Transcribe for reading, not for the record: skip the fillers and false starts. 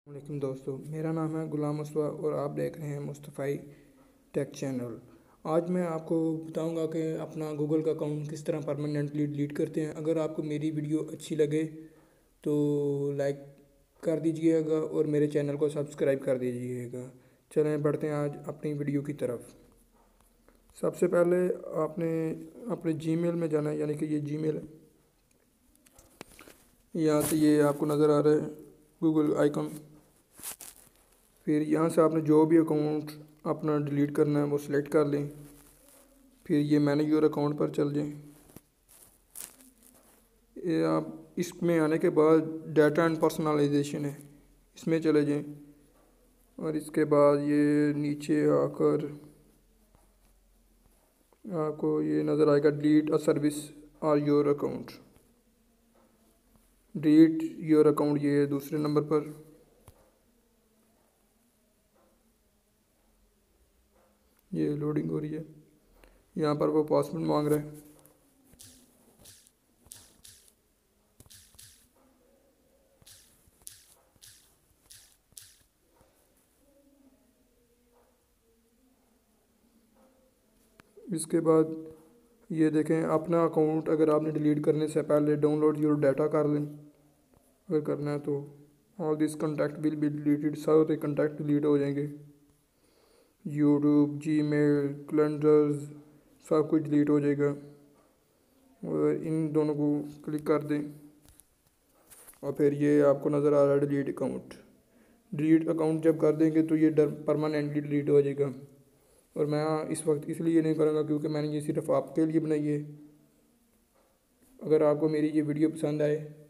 वालेकुम दोस्तों, मेरा नाम है गुलाम मुस्तफ़ा और आप देख रहे हैं मुस्तफ़ाई टेक चैनल। आज मैं आपको बताऊंगा कि अपना गूगल का अकाउंट किस तरह परमानेंटली डिलीट करते हैं। अगर आपको मेरी वीडियो अच्छी लगे तो लाइक कर दीजिएगा और मेरे चैनल को सब्सक्राइब कर दीजिएगा। चलें बढ़ते हैं आज अपनी वीडियो की तरफ। सबसे पहले आपने अपने जीमेल में जाना है, यानी कि ये जीमेल है। यहाँ से ये आपको नज़र आ रहा है गूगल आइकन। फिर यहाँ से आपने जो भी अकाउंट अपना डिलीट करना है वो सिलेक्ट कर लें। फिर ये मैनेज योर अकाउंट पर चल जाएं। ये आप इसमें आने के बाद डाटा एंड पर्सनलाइजेशन है, इसमें चले जाएं। और इसके बाद ये नीचे आकर आपको ये नज़र आएगा delete a service or your account. Delete your account ये दूसरे नंबर पर। ये लोडिंग हो रही है, यहाँ पर वो पासवर्ड मांग रहा है। इसके बाद ये देखें, अपना अकाउंट अगर आपने डिलीट करने से पहले डाउनलोड योर डाटा कर लें। अगर करना है तो all this contact will be deleted, सारे कॉन्टैक्ट डिलीट हो जाएंगे। यूट्यूब, जीमेल, कैलेंडर्स सब कुछ डिलीट हो जाएगा। और इन दोनों को क्लिक कर दें और फिर ये आपको नज़र आ रहा है डिलीट अकाउंट। डिलीट अकाउंट जब कर देंगे तो ये परमानेंटली डिलीट हो जाएगा। और मैं इस वक्त इसलिए नहीं करूँगा क्योंकि मैंने ये सिर्फ आपके लिए बनाई है। अगर आपको मेरी ये वीडियो पसंद आए